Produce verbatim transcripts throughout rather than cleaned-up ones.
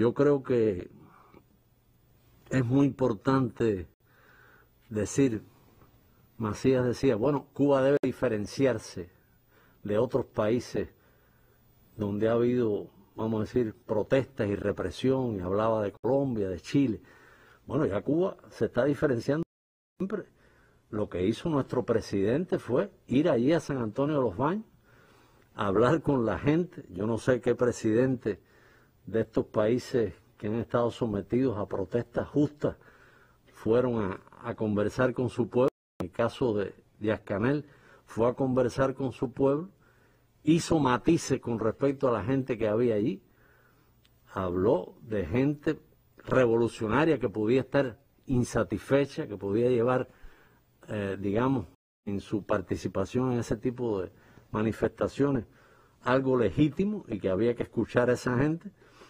Yo creo que es muy importante decir, Macías decía, bueno, Cuba debe diferenciarse de otros países donde ha habido, vamos a decir, protestas y represión, y hablaba de Colombia, de Chile. Bueno, ya Cuba se está diferenciando siempre. Lo que hizo nuestro presidente fue ir allí a San Antonio de los Baños, a hablar con la gente. Yo no sé qué presidente de estos países que han estado sometidos a protestas justas fueron a, a conversar con su pueblo. En el caso de Díaz-Canel, fue a conversar con su pueblo, hizo matices con respecto a la gente que había allí, habló de gente revolucionaria que podía estar insatisfecha, que podía llevar, eh, digamos, en su participación en ese tipo de manifestaciones algo legítimo y que había que escuchar a esa gente.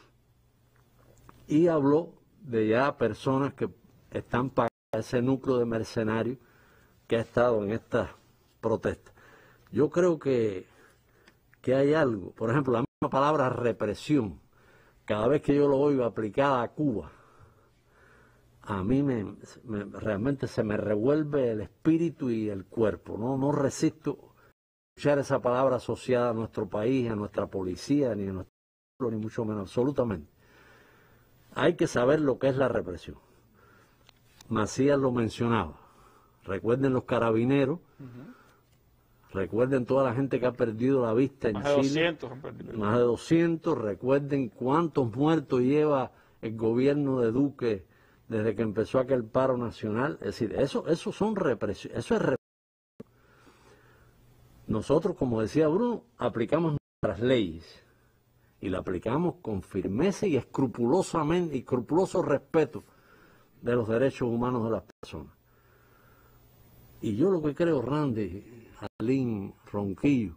Y habló de ya personas que están pagando ese núcleo de mercenarios que ha estado en estas protestas. Yo creo que, que hay algo, por ejemplo, la misma palabra represión, cada vez que yo lo oigo aplicada a Cuba, a mí me, me, realmente se me revuelve el espíritu y el cuerpo. No, no resisto escuchar esa palabra asociada a nuestro país, a nuestra policía, ni a nuestro pueblo, ni mucho menos, absolutamente. Hay que saber lo que es la represión. Macías lo mencionaba. Recuerden los carabineros, uh-huh. Recuerden toda la gente que ha perdido la vista en más Chile. De doscientos, más de doscientos. Recuerden cuántos muertos lleva el gobierno de Duque desde que empezó aquel paro nacional. Es decir, eso, eso son represión, eso es represión. Nosotros, como decía Bruno, aplicamos nuestras leyes y la aplicamos con firmeza y escrupulosamente, y escrupuloso respeto de los derechos humanos de las personas. Y yo lo que creo, Randy, Alín, Ronquillo,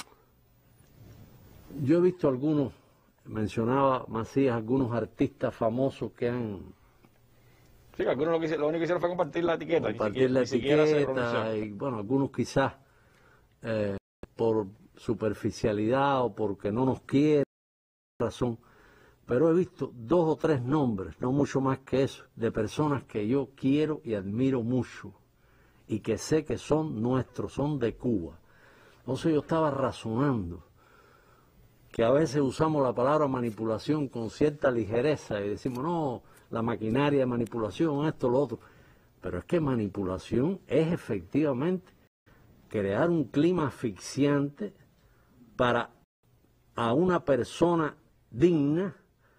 yo he visto algunos, mencionaba Macías, algunos artistas famosos que han... Sí, que algunos lo, que, lo único que hicieron fue compartir la etiqueta. Compartir la etiqueta, y bueno, algunos quizás eh, por superficialidad o porque no nos quieren, razón. Pero he visto dos o tres nombres, no mucho más que eso, de personas que yo quiero y admiro mucho y que sé que son nuestros, son de Cuba. Entonces yo estaba razonando que a veces usamos la palabra manipulación con cierta ligereza y decimos, no, la maquinaria de manipulación, esto, lo otro. Pero es que manipulación es efectivamente crear un clima asfixiante para a una persona digna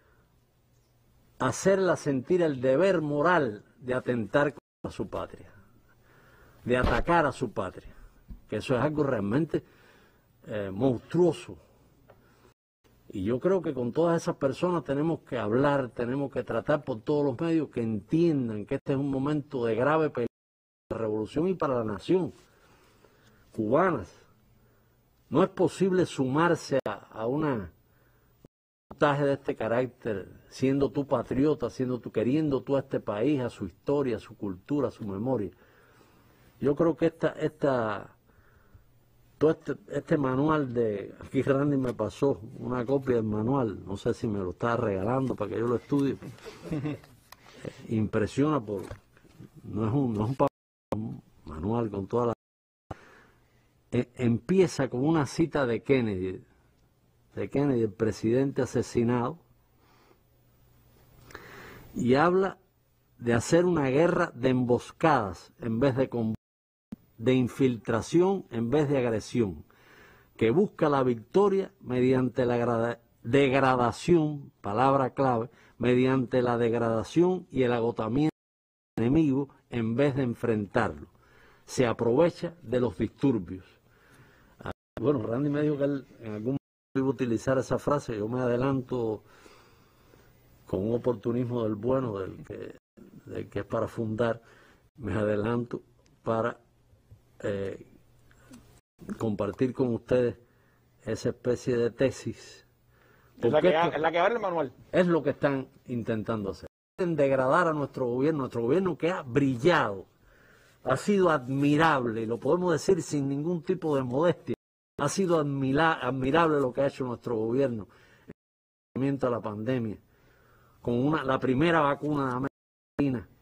hacerla sentir el deber moral de atentar contra su patria, de atacar a su patria, que eso es algo realmente eh, monstruoso. Y yo creo que con todas esas personas tenemos que hablar, tenemos que tratar por todos los medios que entiendan que este es un momento de grave peligro para la revolución y para la nación. Cubanas, no es posible sumarse a, a una montaje de este carácter, siendo tú patriota, siendo tú, queriendo tú a este país, a su historia, a su cultura, a su memoria. Yo creo que esta, esta, todo este, este manual de, aquí Randy me pasó una copia del manual, no sé si me lo está regalando para que yo lo estudie. Impresiona por, no es un, no es un, un manual con toda la... Eh, empieza con una cita de Kennedy, de Kennedy, el presidente asesinado, y habla de hacer una guerra de emboscadas en vez de combate, de infiltración en vez de agresión, que busca la victoria mediante la degradación, palabra clave, mediante la degradación y el agotamiento del enemigo en vez de enfrentarlo. Se aprovecha de los disturbios. Bueno, Randy me dijo que él en algún momento iba a utilizar esa frase, yo me adelanto con un oportunismo del bueno, del que, del que es para fundar, me adelanto para eh, compartir con ustedes esa especie de tesis. Es la, que, esto, es la que va en el manual. Es lo que están intentando hacer. Quieren degradar a nuestro gobierno, nuestro gobierno que ha brillado, ha sido admirable, y lo podemos decir sin ningún tipo de modestia. Ha sido admira, admirable lo que ha hecho nuestro gobierno en el tratamiento a la pandemia. con una, la primera vacuna de América Latina